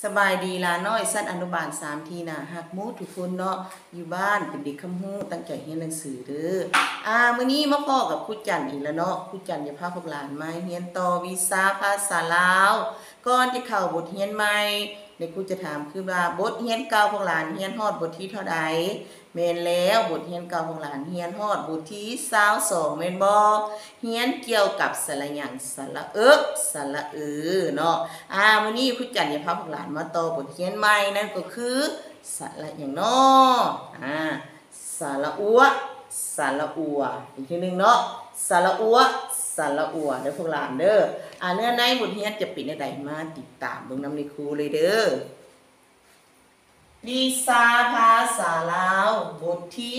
สบายดีล่ะน้อยสั้นอนุบาล3ทีน่ะหักมูทุกคนเนาะอยู่บ้านเป็นเด็กคำฮู้ตั้งใจเรียนหนังสือเด้อมื้อนี้มาพ่อกับครูจันอีกแล้วเนาะครูจันจะพาพวกหลานมาเรียนต่อวิชาภาษาลาวก่อนที่เข้าบทเรียนใหม่เดี๋ยวครูจะถามคือว่าบทเรียนเก่าพวกหลานเรียนฮอดบทที่เท่าใดแม่นแล้วบทเรียนเก่าพวกหลานเรียนฮอดบทที่22แม่นบ่เรียนเกี่ยวกับสระหยังสระสระเนาะมื้อนี้ครูจันจะพาพวกหลานมาต่อบทเรียนใหม่นั่นก็คือสระหยังเนาะสระสระอีกทีนึงเนาะสระสระเด้อพวกหลานเด้อเนื้อในบทเรียนจะเป็นใดมาติดตามเบิ่งนำในครูเลยเด้อวิชาภาษาลาวบทที่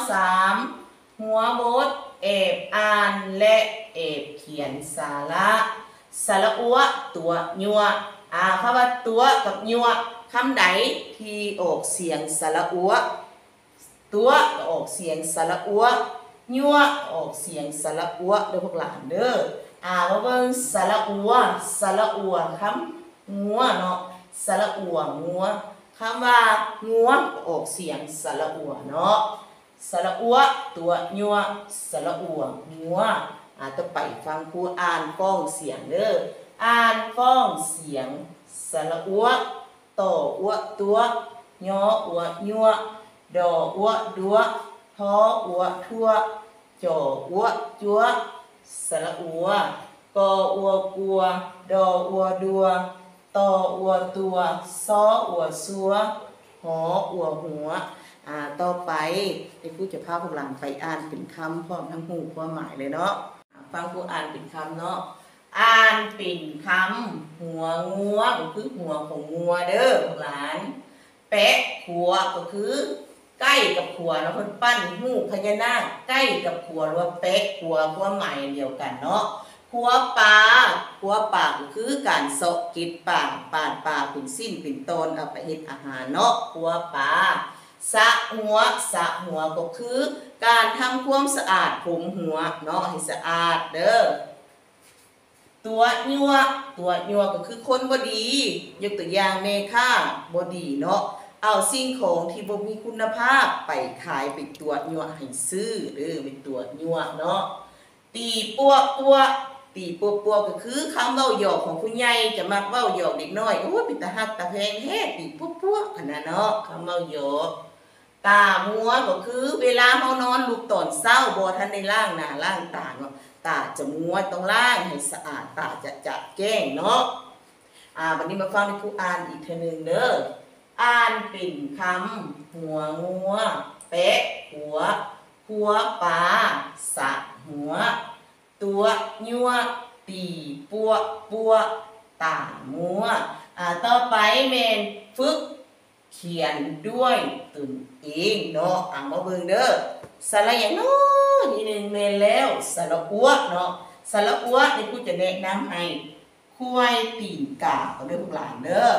23หัวบทเอกอ่านและเอกเขียนสาระสระตัวยัวคำว่าตัวกับยัวคำใดที่ออกเสียงสระตัวออกเสียงสระยัวออกเสียงสระเด้อพวกหลานเด้อมาเบิ่งสระคำงัวเนาะสระงัวคำว่างัวออกเสียงสระเนาะสระตัวยัวสระงัวต่อไปฟังครูอ่านฟ้องเสียงเด้ออ่านฟ้องเสียงสระต่อตัวญอยัวดอดัวทอทั่วจอจัวสระกอกลัวดอดัวตอตัวซอซัวหอหัวต่อไปเดี๋ยวครูจะพาพวกหลานไปอ่านเป็นคำพร้อมทั้งหูความหมายเลยเนาะฟังครูอ่านเป็นคำเนาะอ่านเป็นคำหัวงัวก็คือหัวของงัวเด้อพวกหลานแปะขัวก็คือใกล้กับขัวเนาะเพิ่นปั้นหูพญานาคใกล้กับขัวหรือว่าแปะขัวความหมายเดียวกันเนาะขัวปลาก็คือการเสาะกิดปลาปาดปลาเป็นสิ้นเป็นตอนเอาไปเฮ็ดอาหารเนาะขัวปลาสระหัวก็คือการทำความสะอาดผมหัวเนาะให้สะอาดเด้อตัวยัวก็คือคนบ่ดียกตัวอย่างแม่ค้าบ่ดีเนาะเอาสิ่งของที่บ่มีคุณภาพไปขายไปตัวยัวให้ซื้อเด้อเป็นตัวยัวเนาะตีปัวก็คือคำเว้าหยอกของผู้ใหญ่จะมักเว้าหยอกเด็กน้อยโอ้ยเป็นตาฮักตาแพงแท้ตีปัวอันนั้นเนาะคำเว้าหยอกตามัวก็คือเวลาเฮานอนลุกตอนเช้าบ่ทันได้ล้างหน้าล้างตาเนาะตาจะมัวต้องล้างให้สะอาดตาจะจับแก้งเนาะวันนี้มาฟังในครูอ่านอีกทีนึงเด้ออ่านเป็นคำหัวงัวแปะหัวปลาสะหัวตัวยัวตีปัวตามัวต่อไปเมนฝึกเขียนด้วยตนเองเนาะมาเบิ่งเด้อสระหยังเนาะนี่นึงเมนแล้วสระเนาะสระนี่กูจะแนะนำให้ควายตีนกาเด้อพวกหลานเด้อ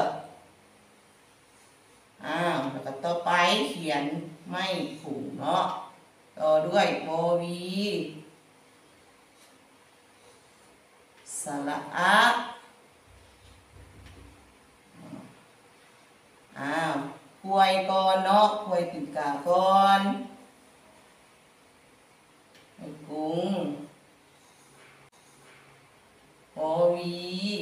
แล้วก็ต่อไปเขียนไม่ผูกเนาะต่อด้วยโบวีสระควายก่อนเนาะควายตีนกาก่อนไอ้กุ้งโบวี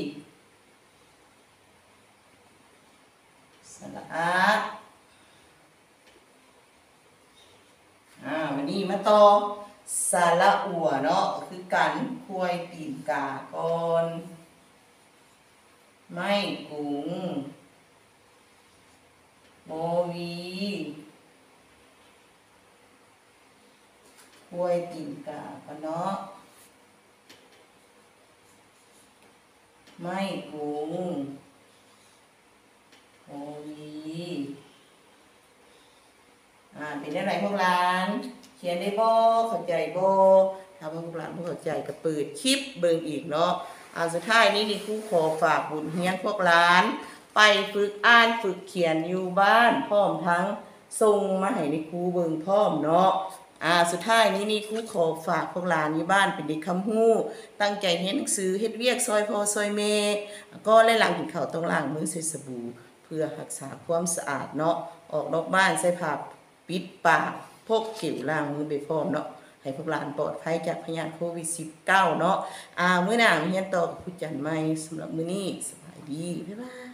สระวันนี้มาต่อสระเนาะคือกันควายตีนกาก่อนไม่กุ้งโบวีควายตีนกาเนาะไม่กุ้งโบวีเป็นอะไรพวกหลานเขียนได้บ่เข้าใจบ่ถ้าพวกหลานบ่เข้าใจก็เปิดคลิปเบิ่งอีกเนาะสุดท้ายนี้ครูขอฝากบุญเฮียนพวกหลานไปฝึกอ่านฝึกเขียนอยู่บ้านพร้อมทั้งส่งมาให้ครูเบิ่งพร้อมเนาะสุดท้ายนี้นี่ครูขอฝากพวกหลานอยู่บ้านเป็นเด็กคำฮู้ตั้งใจเรียนหนังสือเฮ็ดเวียกซอยพ่อซอยแม่ก็และหลังกินข้าวต้องล้างมือใส่สบู่เพื่อรักษาความสะอาดเนาะออกนอกบ้านใส่ผ้าปิดปากพกเจลล้างมือไปพร้อมเนาะให้พวกหลานปลอดภัยจากพยาธิโควิด19เนาะมื้อหน้าเรียนต่อกับครูจันใหม่สำหรับมื้อนี้สบายดีบ๊ายบาย